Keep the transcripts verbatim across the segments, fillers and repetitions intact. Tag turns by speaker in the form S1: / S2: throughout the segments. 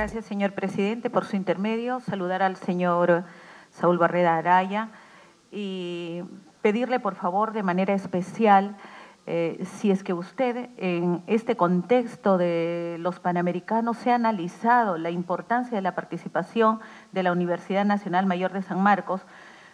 S1: Gracias, señor presidente. Por su intermedio, saludar al señor Saúl Barreda Araya y pedirle, por favor, de manera especial, eh, si es que usted, en este contexto de los Panamericanos, se ha analizado la importancia de la participación de la Universidad Nacional Mayor de San Marcos,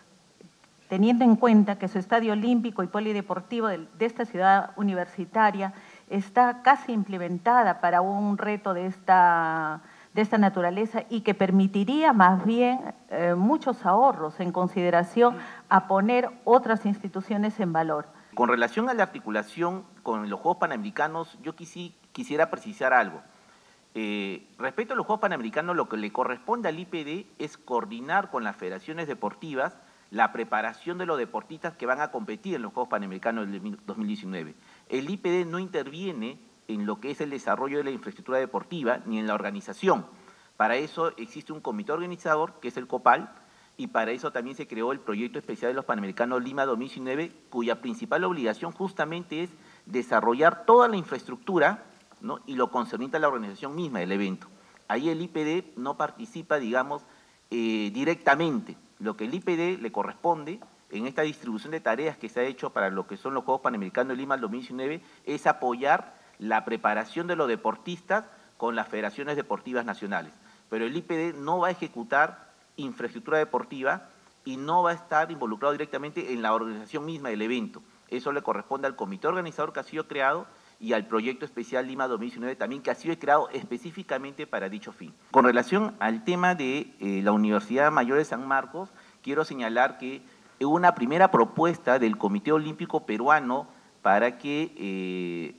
S1: teniendo en cuenta que su estadio olímpico y polideportivo de, de esta ciudad universitaria está casi implementada para un reto de esta, de esta naturaleza y que permitiría más bien eh, muchos ahorros en consideración a poner otras instituciones en valor.
S2: Con relación a la articulación con los Juegos Panamericanos, yo quisi, quisiera precisar algo. Eh, respecto a los Juegos Panamericanos, lo que le corresponde al I P D es coordinar con las federaciones deportivas la preparación de los deportistas que van a competir en los Juegos Panamericanos del dos mil diecinueve. El I P D no interviene en lo que es el desarrollo de la infraestructura deportiva ni en la organización. Para eso existe un comité organizador, que es el COPAL, y para eso también se creó el proyecto especial de los Panamericanos Lima dos mil diecinueve, cuya principal obligación justamente es desarrollar toda la infraestructura, ¿no?, y lo concerniente a la organización misma del evento. Ahí el I P D no participa, digamos, eh, directamente. Lo que el I P D le corresponde en esta distribución de tareas que se ha hecho para lo que son los Juegos Panamericanos de Lima dos mil diecinueve es apoyar la preparación de los deportistas con las federaciones deportivas nacionales. Pero el I P D no va a ejecutar infraestructura deportiva y no va a estar involucrado directamente en la organización misma del evento. Eso le corresponde al comité organizador que ha sido creado y al proyecto especial Lima dos mil diecinueve también, que ha sido creado específicamente para dicho fin. Con relación al tema de eh, la Universidad Mayor de San Marcos, quiero señalar que hubo una primera propuesta del Comité Olímpico Peruano para que eh,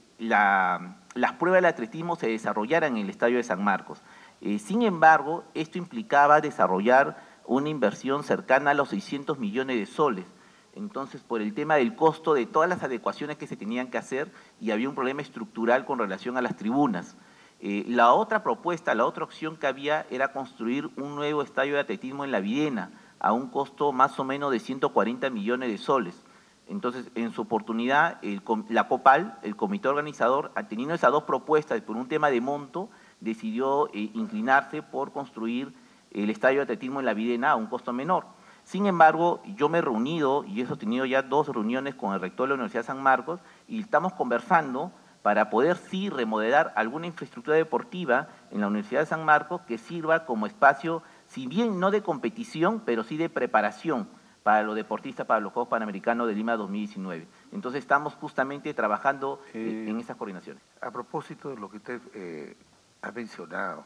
S2: la, las pruebas de atletismo se desarrollaran en el Estadio de San Marcos. Eh, sin embargo, esto implicaba desarrollar una inversión cercana a los seiscientos millones de soles. Entonces, por el tema del costo de todas las adecuaciones que se tenían que hacer, y había un problema estructural con relación a las tribunas. Eh, la otra propuesta, la otra opción que había era construir un nuevo estadio de atletismo en La Videna, a un costo más o menos de ciento cuarenta millones de soles. Entonces, en su oportunidad, el, la COPAL, el comité organizador, teniendo esas dos propuestas por un tema de monto, decidió eh, inclinarse por construir el estadio de atletismo en La Videna a un costo menor. Sin embargo, yo me he reunido, y eso he tenido ya dos reuniones con el rector de la Universidad de San Marcos, y estamos conversando para poder sí remodelar alguna infraestructura deportiva en la Universidad de San Marcos que sirva como espacio, si bien no de competición, pero sí de preparación para los deportistas para los Juegos Panamericanos de Lima dos mil diecinueve. Entonces estamos justamente trabajando eh, en esas coordinaciones.
S3: A propósito de lo que usted eh, ha mencionado,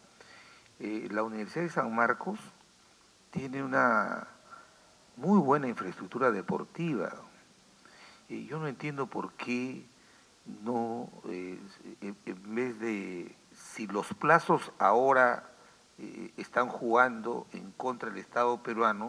S3: eh, la Universidad de San Marcos tiene una muy buena infraestructura deportiva. Eh, yo no entiendo por qué no, eh, en vez de, si los plazos ahora eh, están jugando en contra del Estado peruano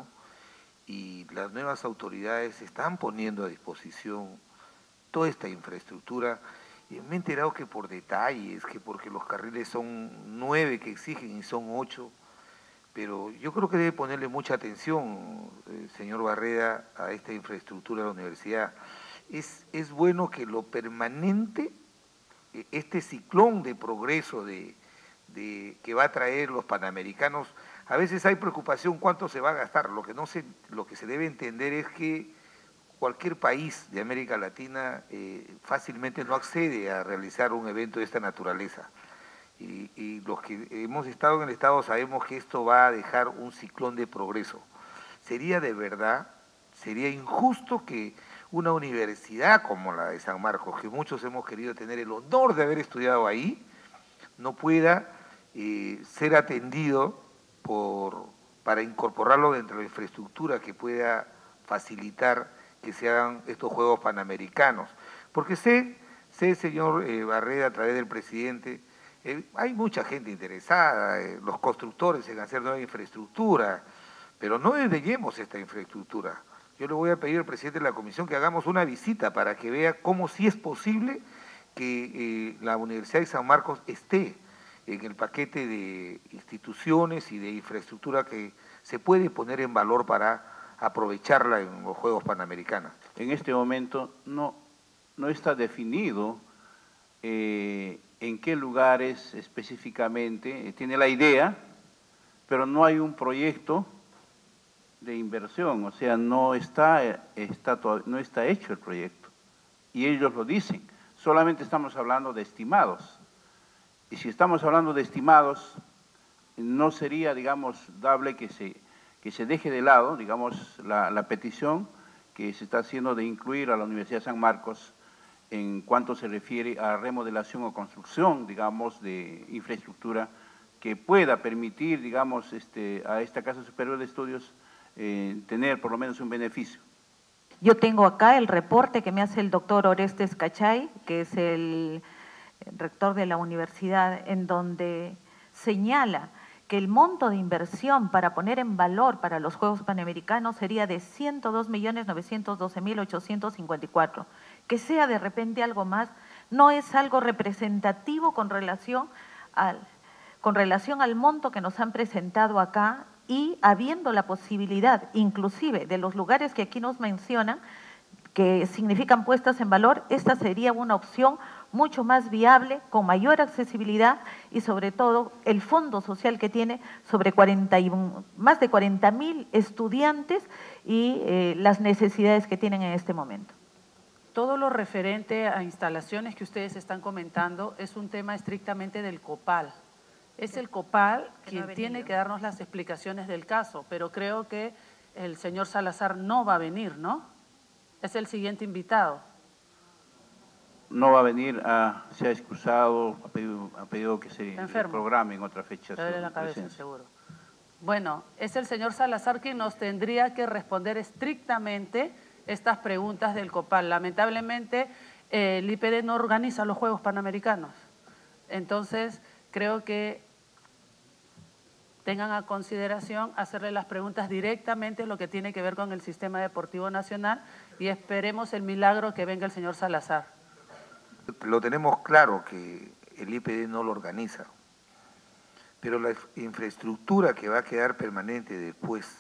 S3: y las nuevas autoridades están poniendo a disposición toda esta infraestructura, eh, me he enterado que por detalles, que porque los carriles son nueve que exigen y son ocho, pero yo creo que debe ponerle mucha atención, eh, señor Barreda, a esta infraestructura de la universidad. Es, es bueno que lo permanente, eh, este ciclón de progreso de, de, que va a traer los Panamericanos, a veces hay preocupación cuánto se va a gastar. Lo que, no se, lo que se debe entender es que cualquier país de América Latina eh, fácilmente no accede a realizar un evento de esta naturaleza. Y, y los que hemos estado en el Estado sabemos que esto va a dejar un ciclón de progreso. Sería de verdad, sería injusto que una universidad como la de San Marcos, que muchos hemos querido tener el honor de haber estudiado ahí, no pueda eh, ser atendido por, para incorporarlo dentro de la infraestructura que pueda facilitar que se hagan estos Juegos Panamericanos. Porque sé, sé señor eh, Barreda, a través del presidente, Eh, hay mucha gente interesada, eh, los constructores en hacer nueva infraestructura, pero no desdeñemos esta infraestructura. Yo le voy a pedir al presidente de la comisión que hagamos una visita para que vea cómo sí es posible que eh, la Universidad de San Marcos esté en el paquete de instituciones y de infraestructura que se puede poner en valor para aprovecharla en los Juegos Panamericanos.
S4: En este momento no, no está definido eh, en qué lugares específicamente, tiene la idea, pero no hay un proyecto de inversión, o sea, no está, está, no está hecho el proyecto. Y ellos lo dicen, solamente estamos hablando de estimados. Y si estamos hablando de estimados, no sería, digamos, dable que se, que se deje de lado, digamos, la, la petición que se está haciendo de incluir a la Universidad de San Marcos en cuanto se refiere a remodelación o construcción, digamos, de infraestructura que pueda permitir, digamos, este, a esta Casa Superior de Estudios eh, tener por lo menos un beneficio.
S1: Yo tengo acá el reporte que me hace el doctor Orestes Cachay, que es el rector de la universidad, en donde señala que el monto de inversión para poner en valor para los Juegos Panamericanos sería de ciento dos millones novecientos doce mil ochocientos cincuenta y cuatro. Que sea de repente algo más, no es algo representativo con relación al, con relación al monto que nos han presentado acá, y habiendo la posibilidad, inclusive, de los lugares que aquí nos mencionan, que significan puestas en valor, esta sería una opción mucho más viable, con mayor accesibilidad y sobre todo el fondo social que tiene sobre cuarenta y uno, más de cuarenta mil estudiantes y eh, las necesidades que tienen en este momento.
S5: Todo lo referente a instalaciones que ustedes están comentando es un tema estrictamente del COPAL. Es el COPAL quien tiene que darnos las explicaciones del caso, pero creo que el señor Salazar no va a venir, ¿no? Es el siguiente invitado.
S4: No va a venir, a, se ha excusado, ha pedido, ha pedido que se programe en otra fecha.
S5: Le duele la cabeza, seguro. Bueno, es el señor Salazar quien nos tendría que responder estrictamente estas preguntas del COPAL. Lamentablemente, eh, el I P D no organiza los Juegos Panamericanos. Entonces, creo que tengan a consideración hacerle las preguntas directamente lo que tiene que ver con el sistema deportivo nacional y esperemos el milagro que venga el señor Salazar.
S3: Lo tenemos claro que el I P D no lo organiza, pero la infraestructura que va a quedar permanente después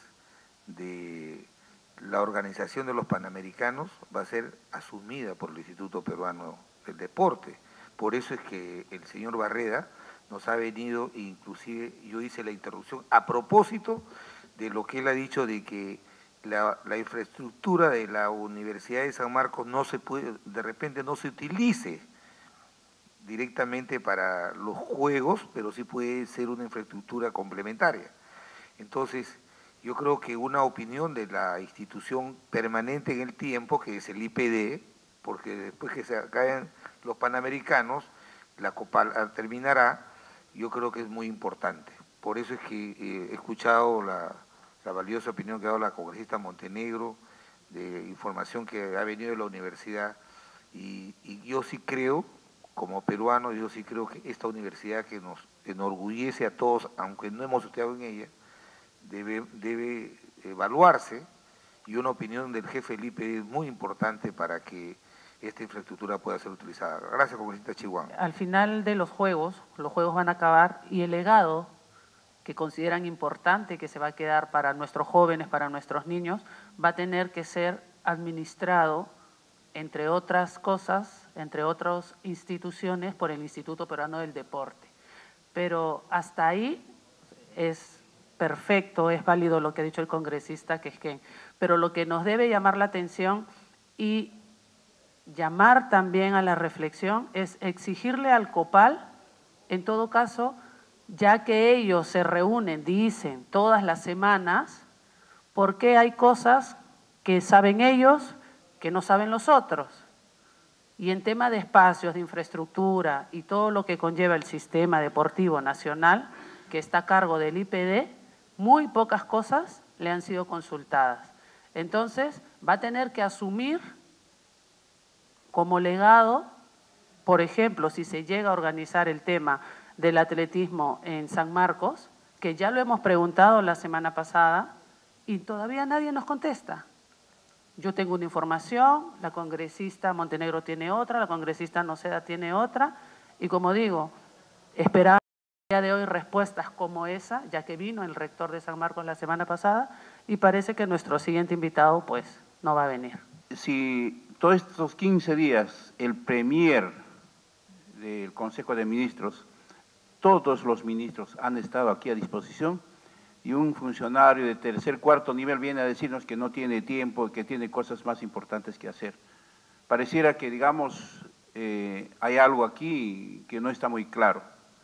S3: de la organización de los Panamericanos va a ser asumida por el Instituto Peruano del Deporte. Por eso es que el señor Barreda nos ha venido, inclusive yo hice la interrupción a propósito de lo que él ha dicho de que la, la infraestructura de la Universidad de San Marcos no se puede, de repente no se utilice directamente para los juegos, pero sí puede ser una infraestructura complementaria. Entonces, yo creo que una opinión de la institución permanente en el tiempo, que es el I P D, porque después que se acaben los Panamericanos, la COPAL terminará, yo creo que es muy importante. Por eso es que eh, he escuchado la, la valiosa opinión que ha dado la congresista Montenegro, de información que ha venido de la universidad, y, y yo sí creo, como peruano, yo sí creo que esta universidad que nos enorgullece a todos, aunque no hemos estudiado en ella, debe, debe evaluarse, y una opinión del jefe del I P D es muy importante para que esta infraestructura pueda ser utilizada. Gracias, congresista Chihuahua.
S5: Al final de los Juegos, los Juegos van a acabar y el legado que consideran importante que se va a quedar para nuestros jóvenes, para nuestros niños, va a tener que ser administrado, entre otras cosas, entre otras instituciones, por el Instituto Peruano del Deporte. Pero hasta ahí es perfecto, es válido lo que ha dicho el congresista Quezquén, pero lo que nos debe llamar la atención y llamar también a la reflexión es exigirle al COPAL, en todo caso, ya que ellos se reúnen, dicen, todas las semanas, ¿por qué hay cosas que saben ellos que no saben los otros? Y en tema de espacios, de infraestructura y todo lo que conlleva el sistema deportivo nacional, que está a cargo del I P D, muy pocas cosas le han sido consultadas. Entonces, va a tener que asumir como legado, por ejemplo, si se llega a organizar el tema del atletismo en San Marcos, que ya lo hemos preguntado la semana pasada y todavía nadie nos contesta. Yo tengo una información, la congresista Montenegro tiene otra, la congresista Noceda tiene otra, y como digo, esperamos el día de hoy respuestas como esa, ya que vino el rector de San Marcos la semana pasada, y parece que nuestro siguiente invitado pues no va a venir.
S4: Si todos estos quince días el premier del Consejo de Ministros, todos los ministros han estado aquí a disposición y un funcionario de tercer, cuarto nivel viene a decirnos que no tiene tiempo, que tiene cosas más importantes que hacer. Pareciera que, digamos, eh, hay algo aquí que no está muy claro.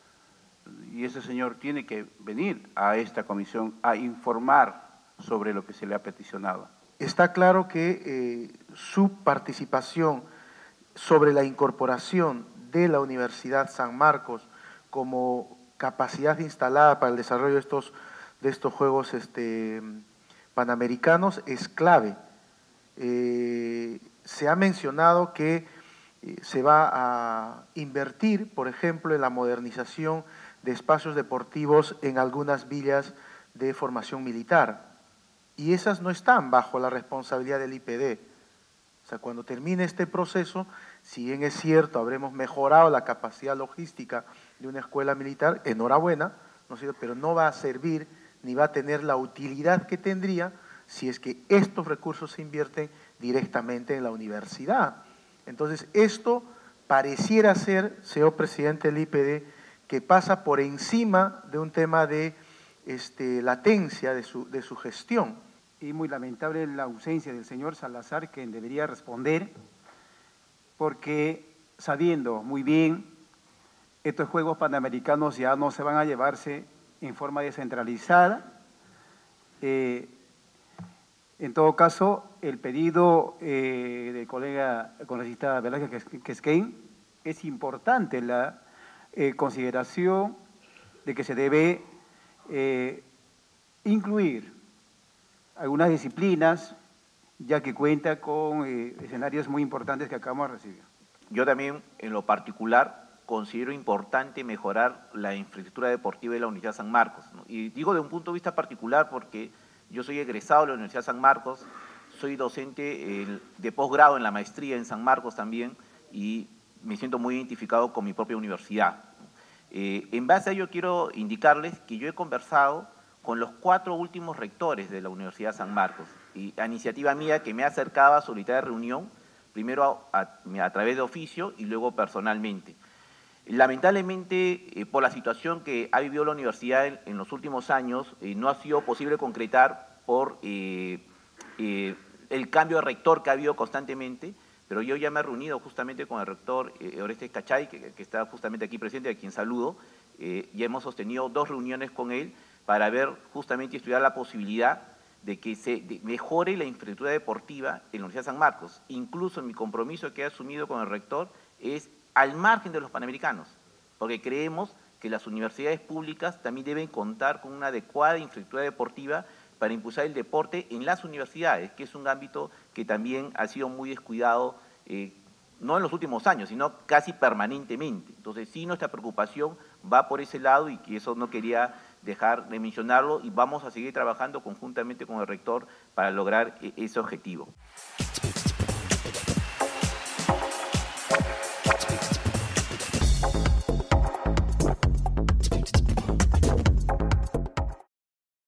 S4: Y ese señor tiene que venir a esta comisión a informar sobre lo que se le ha peticionado.
S6: Está claro que eh, su participación sobre la incorporación de la Universidad San Marcos como capacidad instalada para el desarrollo de estos, de estos Juegos este, Panamericanos es clave. Eh, se ha mencionado que eh, se va a invertir, por ejemplo, en la modernización de espacios deportivos en algunas villas de formación militar, y esas no están bajo la responsabilidad del I P D. O sea, cuando termine este proceso, si bien es cierto, habremos mejorado la capacidad logística de una escuela militar, enhorabuena, ¿no es cierto?, pero no va a servir ni va a tener la utilidad que tendría si es que estos recursos se invierten directamente en la universidad. Entonces, esto pareciera ser, señor presidente del I P D, que pasa por encima de un tema de este, latencia de su, de su gestión.
S7: Y muy lamentable la ausencia del señor Salazar, quien debería responder, porque sabiendo muy bien, estos Juegos Panamericanos ya no se van a llevarse en forma descentralizada. Eh, en todo caso, el pedido eh, del colega congresista Velázquez Quisquein es importante la eh, consideración de que se debe eh, incluir algunas disciplinas, ya que cuenta con eh, escenarios muy importantes que acabamos de recibir.
S2: Yo también, en lo particular, considero importante mejorar la infraestructura deportiva de la Universidad San Marcos, ¿no? Y digo de un punto de vista particular porque yo soy egresado de la Universidad San Marcos, soy docente eh, de posgrado en la maestría en San Marcos también y me siento muy identificado con mi propia universidad. Eh, en base a ello quiero indicarles que yo he conversado con los cuatro últimos rectores de la Universidad San Marcos y a iniciativa mía que me acercaba a solicitar reunión, primero a, a, a través de oficio y luego personalmente. Lamentablemente, eh, por la situación que ha vivido la universidad en, en los últimos años, eh, no ha sido posible concretar por eh, eh, el cambio de rector que ha habido constantemente, pero yo ya me he reunido justamente con el rector eh, Orestes Cachay, que, que está justamente aquí presente, a quien saludo, eh, ya hemos sostenido dos reuniones con él para ver justamente y estudiar la posibilidad de que se de mejore la infraestructura deportiva en la Universidad San Marcos. Incluso mi compromiso que he asumido con el rector es al margen de los Panamericanos, porque creemos que las universidades públicas también deben contar con una adecuada infraestructura deportiva para impulsar el deporte en las universidades, que es un ámbito que también ha sido muy descuidado, eh, no en los últimos años, sino casi permanentemente. Entonces, sí, nuestra preocupación va por ese lado y que eso no quería dejar de mencionarlo y vamos a seguir trabajando conjuntamente con el rector para lograr ese objetivo.